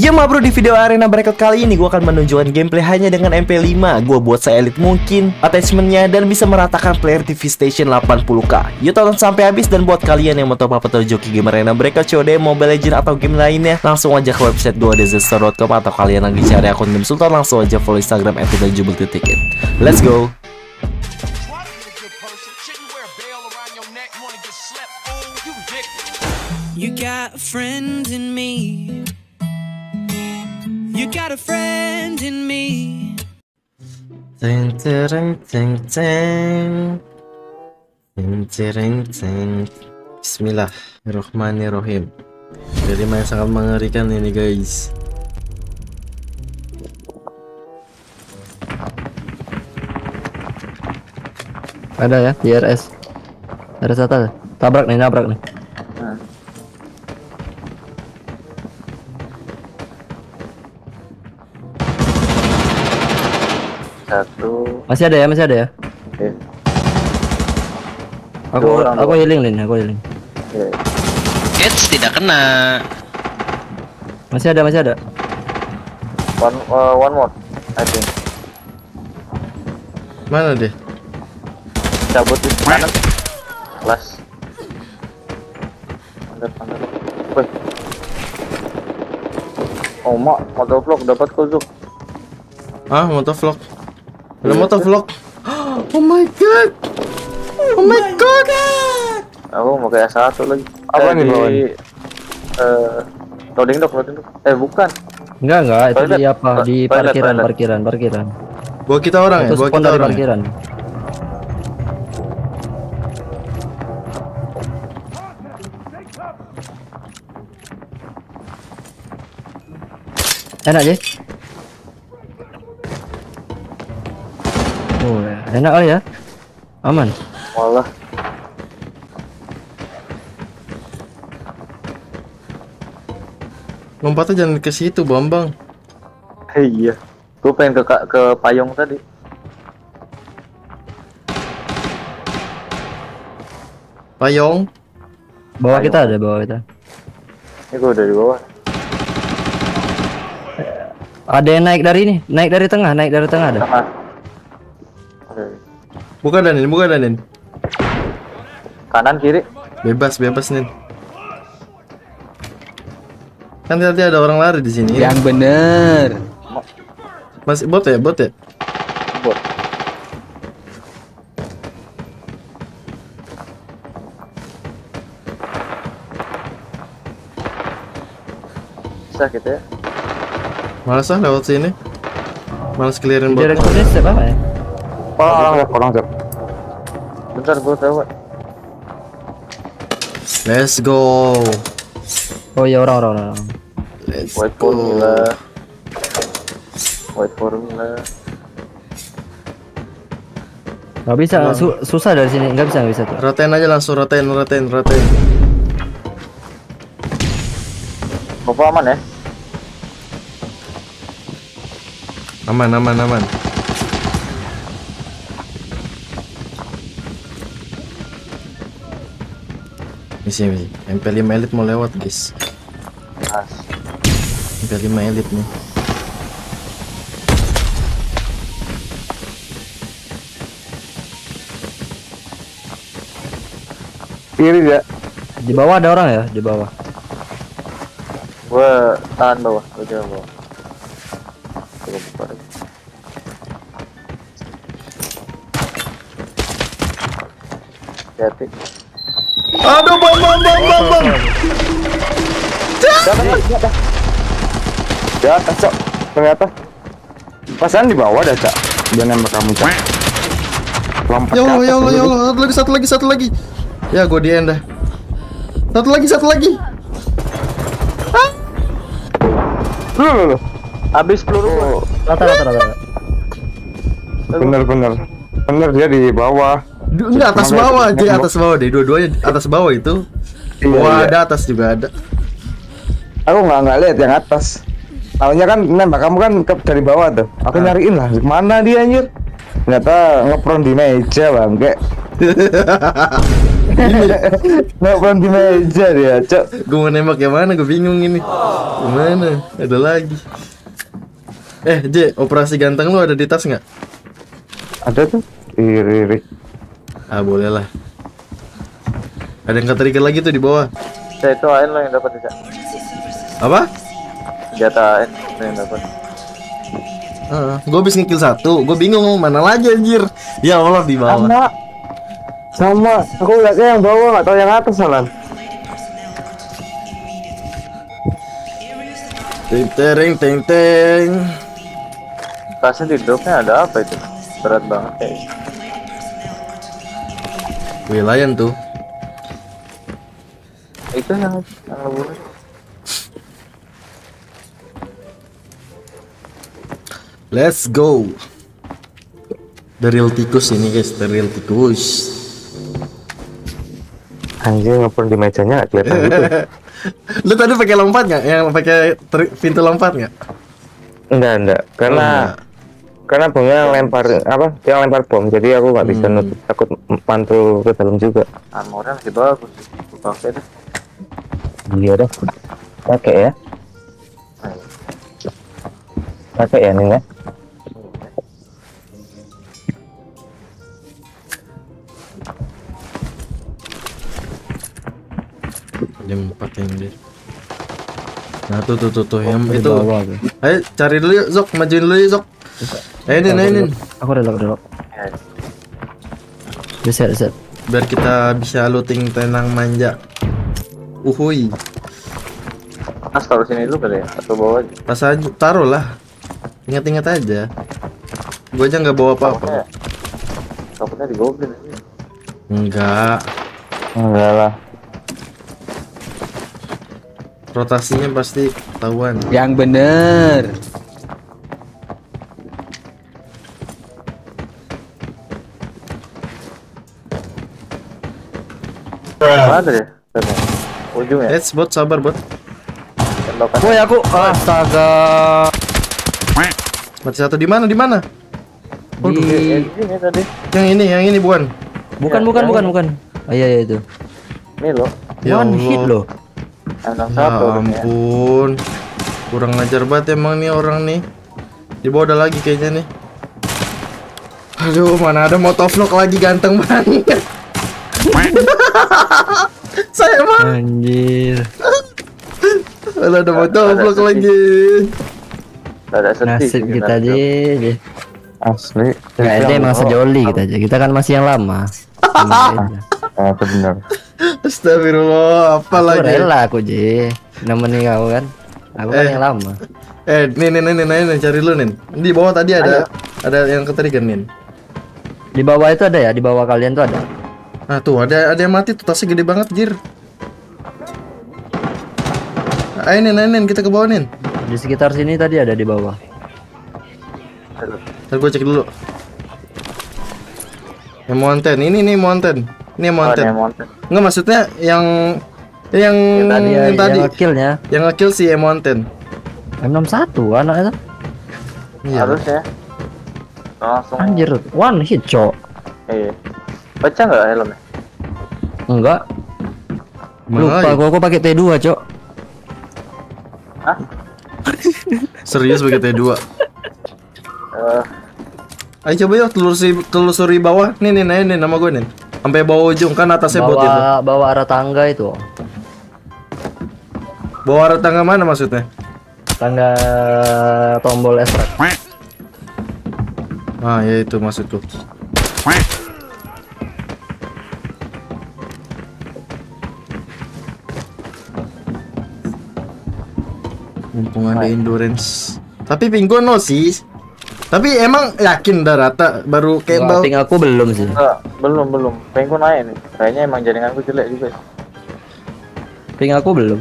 Ya ma bro, di video arena breakout kali ini gue akan menunjukkan gameplay hanya dengan MP5. Gue buat se-elite mungkin attachmentnya dan bisa meratakan player TV Station 80k. Yuk tonton sampai habis, dan buat kalian yang mau top up atau joki game arena breakout, COD, Mobile Legends atau game lainnya, langsung aja ke website gue dezester.com, atau kalian lagi cari akun game Sultan, langsung aja follow Instagram @jubelticket. Let's go. You got a friend in me. You got a friend in me. Teng tereng teng teng. Teng tereng teng. Bismillahirrahmanirrahim. Jadi main sangat mengerikan ini guys. Ada ya di RS. Ada satu. Tabrak nih, nabrak nih. Satu. Masih ada ya, masih ada ya. Oke. Aku healing Lin, aku healing. Oke. Hits tidak kena. Masih ada. One more, I think. Mana deh? Cabut di kanan. Kelas. Pandai. Wih. Oh mak, motovlog dapat kau Zuk. Ah, motovlog. Ada motovlog. Oh my god. Oh my god. Aku mau kayak satu lagi. Apa nih bawaan? Loading dok. Bukan. Enggak, itu Toilet. di apa? Di Toilet. parkiran. Bawa kita orang ya, Itu bawa spawn kita dari orang. parkiran. Enak aja. Oh, enak kali ya. Aman. Walah. Lompatnya jangan ke situ, Bambang. Iya. Gue pengen ke payung tadi. Payung. Bawah kita ada, bawah kita. Ini gue udah di bawah. Ada yang naik dari tengah ada. Tengah. Oke. Buka Danin. Kanan kiri. Bebas nih. Kan tadi ada orang lari di sini. Yang bener. Masih bot ya? Bot. Bisa gitu ya. Malas lewat sini. Malas clearin bot. Direkturnya siapa ya? Orang Zuk. Bentar gue lewat. Let's go. Oh iya, orang. Let's Wait go. formula. Nggak bisa, susah dari sini, nggak bisa tuh. Ratain aja langsung, ratain. Bapak aman ya? Aman. Misi. MP5 Elite mau lewat guys. Mas. MP5 Elite nih. Kiri ya. Di bawah ada orang ya, di bawah. Gue tahan bawah, gue jalan bawah. Coba buka lagi. Hati. Aduh, bang. Di atas, Cok. Ternyata. Pasan di bawah dah, Cak. Dia nembak kamu, Cak. Lompat Ya ke atas Allah. dulu. Satu lagi. Ya, gue di end dah. Satu lagi. Loh. Habis peluru. Rata. Bener dia di bawah. Enggak, atas bawah deh. Dua-duanya atas bawah itu. Wah, ada atas juga ada. Aku nggak lihat yang atas. Tahunya kan nembak kamu kan dari bawah tuh. Aku nyariin lah, mana dia anjir. Ternyata ngepron di meja bangke. Nggak berhenti meja dia, Cok. Gue mau nembak yang mana? Gue bingung ini. Gimana? Ada lagi. J, operasi ganteng lu ada di tas nggak? Ada tuh. Iri. Ah, boleh lah. Ada yang ketrigger lagi tuh di bawah. Saya itu AN lo yang dapat ya. Apa? Senjata AN lo yang dapat. Gue habis ngekill satu. Gue bingung mana lagi anjir. Ya Allah di bawah. Sama. Aku lihatnya yang bawah, nggak tahu yang atas Salan. Teng. Tasnya di dropnya ada apa itu? Berat banget kayaknya. Wilayan tuh. Itu yang ngebunuh. Let's go. The real tikus ini guys, the real tikus. Anjir, ngepern di mejanya nggak kelihatan gitu. Lu tadi pakai lompat nggak? Yang pakai pintu lompat nggak? Enggak. Karena bomnya lempar apa? Dia lempar bom, jadi aku nggak bisa nutup, takut mantul ke dalam juga. Armornya masih bagus, aku pakai deh. Iya dah, pakai ya. Pakai ya nih ya. Jam 4 yang dia. Nah tuh yang itu. Ayo cari dulu yuk Zok, majuin dulu yuk Zok. Ini. Aku udah. Reset. Biar kita bisa looting tenang manja. Uhuy. Mas taruh sini dulu kali ya, atau bawa aja? Pas aja, taruh lah. Ingat-ingat aja. Gua aja nggak bawa apa-apa. Takutnya digoblin. Enggak lah. Rotasinya pasti ketahuan. Yang bener. Ada ya? Ujung ya? Bot, sabar bot. Woi aku astaga. Mati satu di mana? Di Ini tadi. Yang ini bukan. Bukan. Oh, iya itu. Ini loh. Ya One Allah. hit loh. Anak Ya satu. ampun. Kurang ngajar banget emang nih orang nih. Di bawah ada lagi kayaknya nih. Aduh, mana ada motovlog lagi ganteng banget. Saya mah. Anjir. Ada motovlog lagi. Ada sedih. Nasib kita aja. Asli. Nggak ada emang sejoli kita aja. Kita kan masih yang lama. Itu benar. Astagfirullah, apa Aku lagi? rela aku je. Nemenin kau kan. Aku kan yang lama. Nih, cari lu nih. Di bawah tadi ada yang ketrigger nih. Di bawah itu ada ya, di bawah kalian tuh ada. Nah tuh ada yang mati tuh, tasnya gede banget jir. Ayo nin, kita ke bawah nin. Di sekitar sini tadi ada di bawah. Ntar gue cek dulu. Yang mountain, ini nih mountain. Ini yang mountain. Enggak, maksudnya yang Tadi ya, yang tadi. yang kill-nya. Yang nge-kill si mountain. M61 anaknya tuh. Iya. Harus ya. Langsung. Anjir, one hit, cok. Iya. Baca nggak helmnya? Enggak. Lupa Mana gua pakai T2, cok. Hah? Serius pakai T2. Ayo coba yuk telusuri bawah. Nih nama gue nih. Sampai bawah ujung kan atasnya bot itu. Bawa arah tangga itu. Bawah arah tangga mana maksudnya? Tangga tombol extract. Ah ya itu maksudku. Mumpung ada endurance. Tapi pinggu no sih. Tapi emang yakin udah rata baru kayak bau. Ping aku belum sih. Enggak, belum. Pengen naik nih. Kayaknya emang jaringanku jelek juga. Ping aku belum.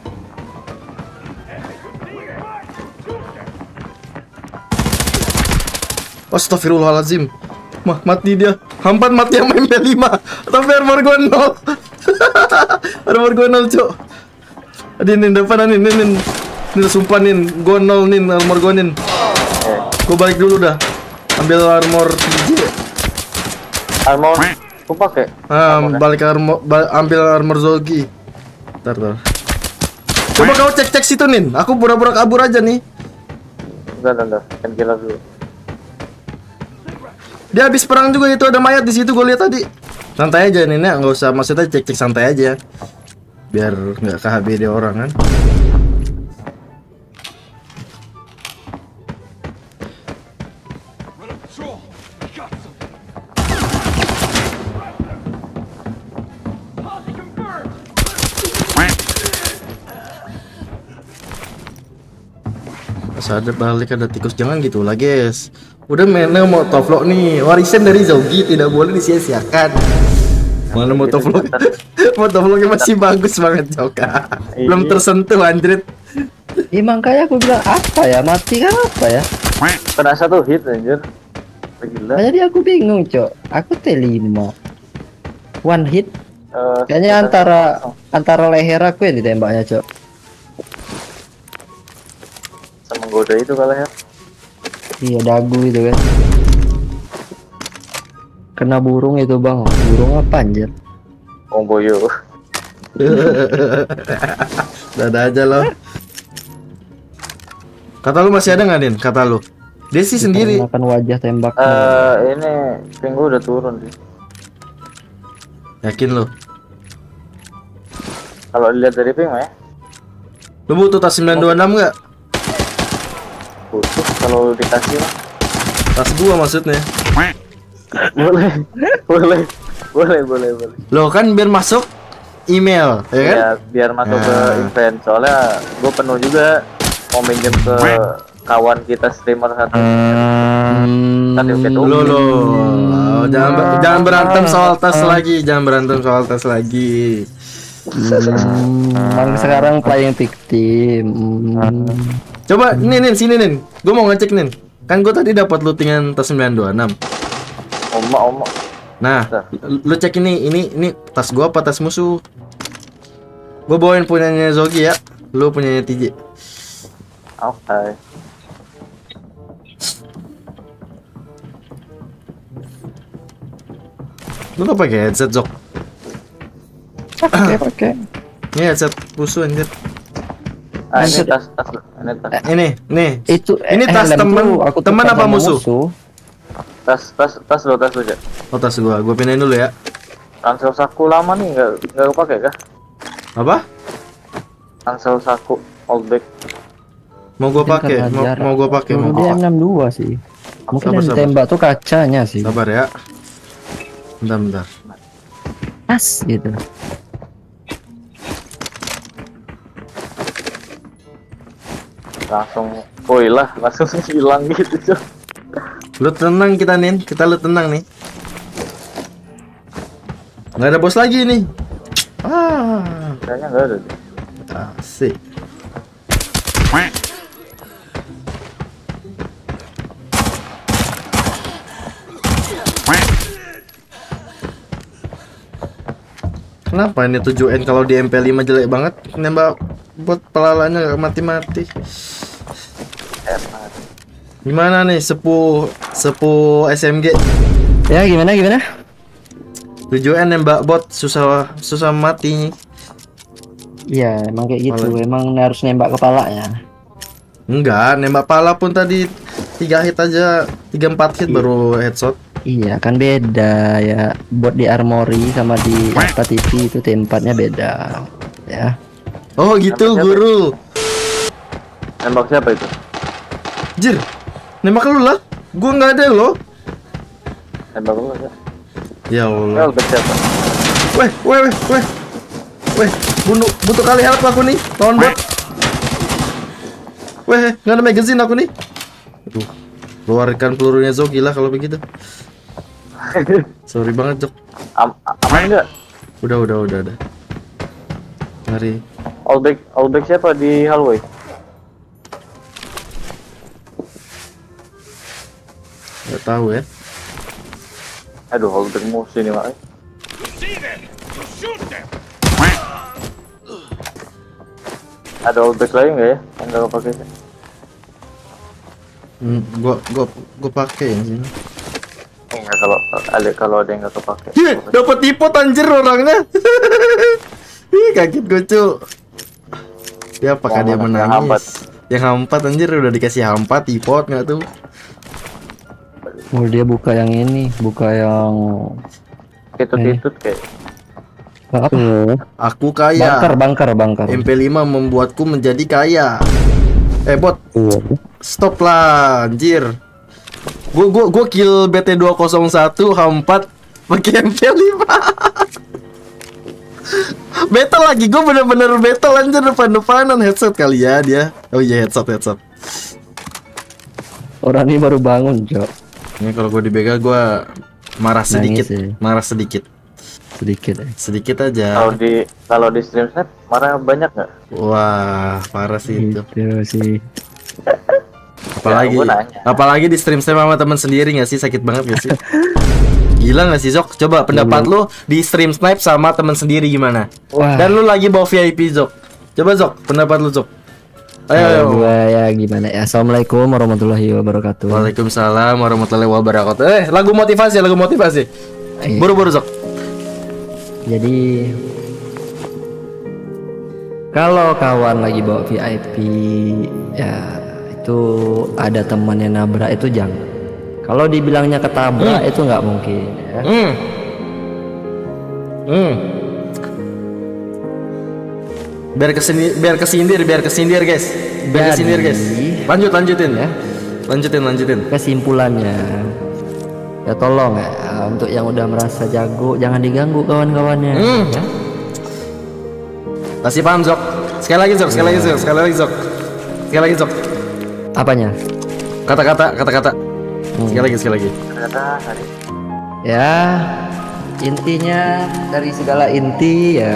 Astagfirullahaladzim. Mati dia. Hampan mati yang main P5. Tapi armor gua 0. Armor gua 0, cok. Nin depan nin. Nin sumpah nin, gua 0 nin armor gua nin. Gua balik dulu dah. Ambil armor TJ. Armor Aku pakai. Balik armor, ambil armor Zogi. Ntar. Coba kau cek situ Nin. Aku pura-pura kabur aja nih. Enggak. Kan killer dulu. Dia habis perang juga itu ada mayat di situ gue lihat tadi. Santai aja Nin ya, nggak usah maksudnya cek santai aja. Biar nggak KHB dia orang kan. Ada balik ada tikus, jangan gitu lah guys. Udah mainnya mau tovlog nih, warisan dari Zogi tidak boleh disia-siakan. Mana mau tovlog? Motovlognya masih bagus banget Joka. Belum tersentuh anjrit. Makanya aku bilang apa ya, mati kan apa ya? Kena 1 hit anjir. Gila. Jadi aku bingung Cok. Aku T5 one hit. Kayaknya antara leher aku yang ditembaknya Cok. Menggoda itu kalau ya. Iya dagu itu kan. Kena burung itu bang. Burung apa anjir? Boyo. Dada aja loh. Kata lu masih ada nggak Din? Kata lu. Dia sih sendiri. Makan wajah tembak. Ini pinggu udah turun sih. Yakin lu? Kalau dilihat dari ping ya. Lu butuh tas 926 nggak? Butuh kalau dikasih mah. Tas gua maksudnya. boleh. Lo kan biar masuk email, ya kan? Ya, biar masuk ke event. Soalnya gue penuh juga mau minjem ke kawan kita streamer satu. Tadi oke tuh. Lo. Jangan berantem soal tas lagi, Bang sekarang playing victim. Coba Nin, sini Nin. Gue mau ngecek Nin. Kan gue tadi dapat lootingan tas 926. Oma. Nah, lu cek ini tas gua apa tas musuh? Gua bawain punyanya Zogi ya. Lu punyanya TJ. Oke. Lu nggak pakai headset Zok? Pakai. Ini headset musuh anjir. Ini tas. Ini. Ini tas teman apa musuh? Tas lo aja. Oh tas gua pindahin dulu ya. Ransel saku lama nih nggak kepake kah? Apa? Ransel saku old back. Mau gua pakai. Dia 62 sih. Mungkin yang ditembak tuh kacanya sih. Sabar ya. Bentar. As gitu. Langsung hilang gitu. Lu tenang kita lu tenang nih. Nggak ada bos lagi nih. Kayaknya nggak ada. Asik. Kenapa ini 7N kalau di MP5 jelek banget, nembak buat pelalanya gak mati-mati. Gimana nih sepuh SMG? Ya gimana? 7N nembak bot susah mati. Iya emang kayak gitu, emang harus nembak kepala ya. Enggak, nembak pala pun tadi 3 hit aja, 3-4 hit baru headshot. Iya kan beda ya, bot di armory sama di apa TV itu tempatnya beda ya. Oh gitu guru. Nembak siapa itu? Jir, nembak lu lah, gua nggak ada lo. Nembak lu aja. Ya Allah. Siapa? Weh, butuh kali help aku nih, lawan bot. Weh, nggak ada magazine aku nih. Aduh, keluarkan pelurunya Zogi lah kalau begitu. Sorry banget Jok. Aman enggak? Udah. Mari. All back siapa di hallway? Nggak tahu ya. Aduh, all back musuh ini mak. Ada all back lagi nggak ya? Enggak pakai. Gua pakai yang sini. Nggak kalau ada yang nggak kepake. Dapat tipot anjir orangnya. Ih, kaget gue cu. Dia apakah dia menangis? Yang hampat anjir udah dikasih hampat tipot nggak tuh? Oh, dia buka yang ini, buka yang Titut kayak. apa? Aku kaya. Bangkar. MP5 membuatku menjadi kaya. Bot. Stop lah anjir. Gua kill BT201 H4 pakai MP5. Battle lagi, gue bener-bener battle anjir depan-depanan. Headset kali ya dia. Oh iya headset. Orang ini baru bangun, Cok. Ini kalau gue dibegal gue marah sedikit. Sedikit aja. Kalau di stream snap marah banyak nggak? Wah, parah sih itu. Itu sih. Apalagi di stream sama teman sendiri nggak sih, sakit banget gak sih? Gila nggak sih Zok? Coba pendapat lu di stream snipe sama teman sendiri gimana? Wah. Dan lu lagi bawa VIP Zok. Coba Zok, pendapat lu Zok. Ayo. Gua ya gimana ya? Assalamualaikum warahmatullahi wabarakatuh. Waalaikumsalam warahmatullahi wabarakatuh. Lagu motivasi. Ayo. Buru-buru Zok. Jadi kalau kawan lagi bawa VIP ya itu ada temannya nabrak itu jangan. Kalau dibilangnya ketabrak itu nggak mungkin ya. Biar kesindir guys. Lanjutin ya. Lanjutin. Kesimpulannya ya tolong ya untuk yang udah merasa jago jangan diganggu kawan-kawannya ya. Kasih paham Zok. Sekali lagi Zok. Apanya? Kata-kata. Sekali lagi. Ya intinya dari segala inti ya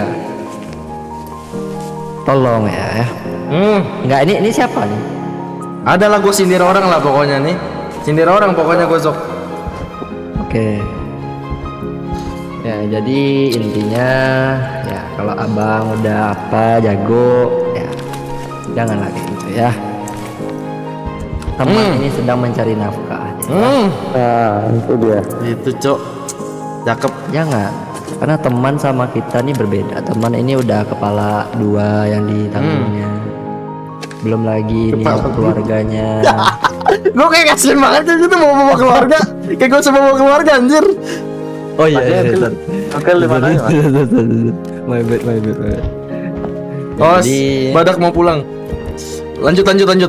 tolong ya. Enggak ini siapa nih? Adalah gue sindir orang lah pokoknya nih. Sindir orang pokoknya gue Zok. Oke. Ya jadi intinya ya kalau abang udah apa jago ya jangan lagi gitu ya. Teman ini sedang mencari nafkah. Itu dia. Itu Cok. Cakep. Jangan. Karena teman sama kita nih berbeda. Teman ini udah kepala 2 yang ditanggungnya. Belum lagi nih keluarganya. Gue kayak kasian banget gitu mau bawa keluarga. Kayak gue sama bawa keluarga anjir. Oh iya. Oke, dimana ya? My bad. Oh, Jadi badak mau pulang. Lanjut.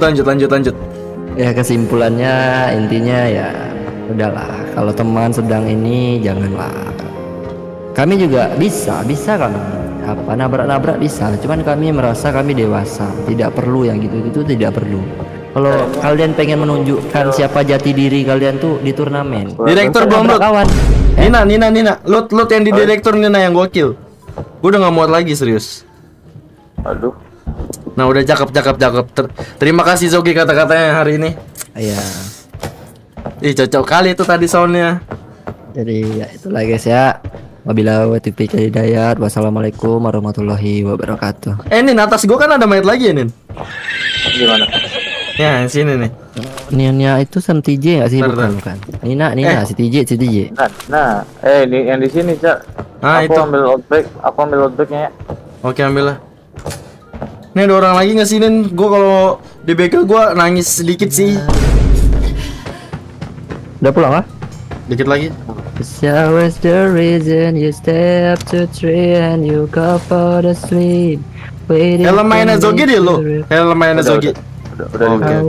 ya kesimpulannya intinya ya udahlah kalau teman sedang ini janganlah. Kami juga bisa kan apa nabrak bisa, cuman kami merasa kami dewasa, tidak perlu yang gitu-gitu, tidak perlu. Kalau kalian pengen menunjukkan siapa jati diri kalian tuh di turnamen. Direktur bom kawan. Nina, lot yang di direktur Nina yang gokil. Gue udah gak muat lagi serius. Aduh. Nah udah cakep. Terima kasih Zogi kata-katanya hari ini. Iya. Ih cocok kali itu tadi soundnya. Jadi ya itulah guys ya. Wabillahi taufiq wal hidayah. Wassalamualaikum warahmatullahi wabarakatuh. Nin atas gua kan ada mayat lagi ya Nin. Gimana? Ya sini nih. Nina itu Sam TJ nggak sih? Bukan. Nina si TJ. Nah, ini yang di sini Cak. Aku ambil outback-nya. Oke ambil lah. Nih ada orang lagi nggak sih Nin? Gue kalau di begal gue nangis sedikit sih. Udah pulang ah? Dikit lagi. So is the reason you stay up to 3 and you go for the sleep. Helm mainnya Zogi deh lo. Helm mainnya Zogi. Udah.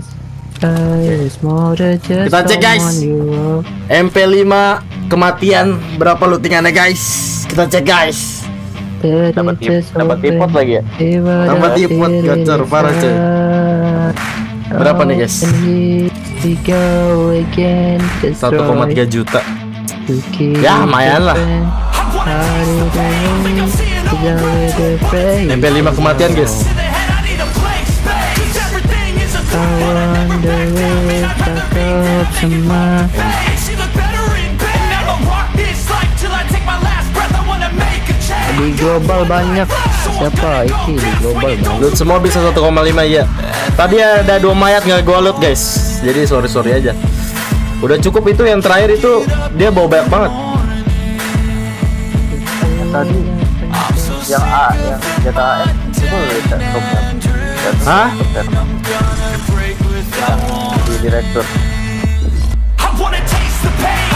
Kita cek guys. MP5 kematian berapa lootingannya guys? Kita cek guys. Dapat tipot lagi ya? Dapat tipot gacor parah cuy. Berapa nih guys? 1,3 juta. Ya lumayan lah. MP5 kematian guys. Di global banyak. Siapa iki di global banyak. Loot semua bisa 1,5 ya. Tadi ada 2 mayat nggak gua loot guys. Jadi sorry aja. Udah cukup itu, yang terakhir itu dia bawa banyak banget. Yang tadi yang A, yang senjata AS itu udah stopnya. Hah? Yang di direktur. I wanna taste the pain.